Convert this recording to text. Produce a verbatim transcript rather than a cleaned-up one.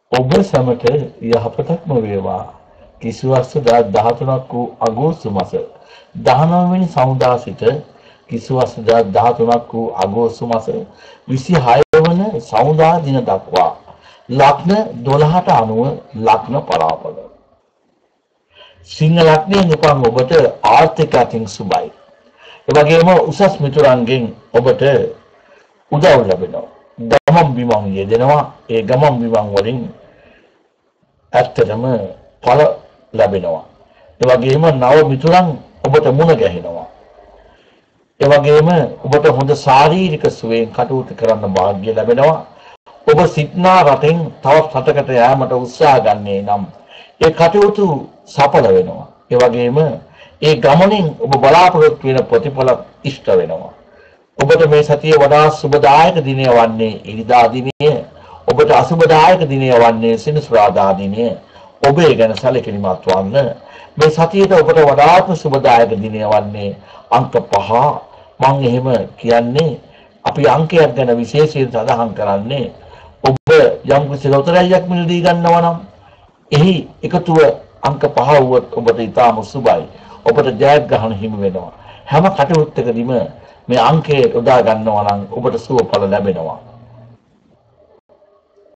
ඔබ සැමට යහපතක්ම වේවා. කිසිවස්තු දහතුනක් වූ අගෝස්තු මාස දහනව වෙනි සමුදා සිට කිසිවස්තු දහතුනක් වූ අගෝස්තු මාස විසිහය වන සමුදා දින දක්වා ලග්න දොළහට අනුව ලග්න පලාඵල. සිංහ ලග්නයෙන් උපන් ඔබට ආර්ථික අතින් සුබයි. ඒ වගේම උසස් මිතුරන්ගෙන් ඔබට උදව් ලැබෙනවා. ගමන් බිමන් යෙදෙනවා. ඒ ගමන් බිමන් වලින් ඇත්තටම ඵල ලැබෙනවා. ඒ වගේම නව මිතුරන් ඔබට මුණ ගැහෙනවා. ඒ වගේම ඔබට හොඳ ශාරීරික සුවයෙන් කටයුතු කරන්න වාග්ය ලැබෙනවා. ඔබ සිටනා රටෙන් තවත් රටකට යාමට උත්සාහ ගන්නේ නම් ඒ කටයුතු සඵල වෙනවා. ඒ වගේම ඒ ගමනින් ඔබ බලාපොරොත්තු වෙන ප්‍රතිඵල ඉෂ්ට වෙනවා. ඔබට මේ සතියේ වඩා සුබදායක දිනය වන්නේ ඉරිදා දිනය. ඔබට අසුබදායක දිනය වන්නේ සෙනසුරාදා දිනය. ඔබේ ගැන සැලකිලිමත් වන්න. මේ සතියේට ඔබට වඩාත්ම සුබදායක දිනය වන්නේ අංක පහ. මම එහෙම කියන්නේ අපි අංකයක් ගැන විශේෂයෙන් සඳහන් කරන්නේ ඔබ යම් කිසි ලොතරැයියක් මිලදී ගන්නවා නම් එහි එකතුව අංක පහ වුවොත් ඔබට ඉතාම සුබයි. ඔබට ජයග්‍රහණ හිමි වෙනවා. හැම කටයුත්තකදීම මේ අංකය යොදා ගන්නවා නම් ඔබට සුවඵල ලැබෙනවා.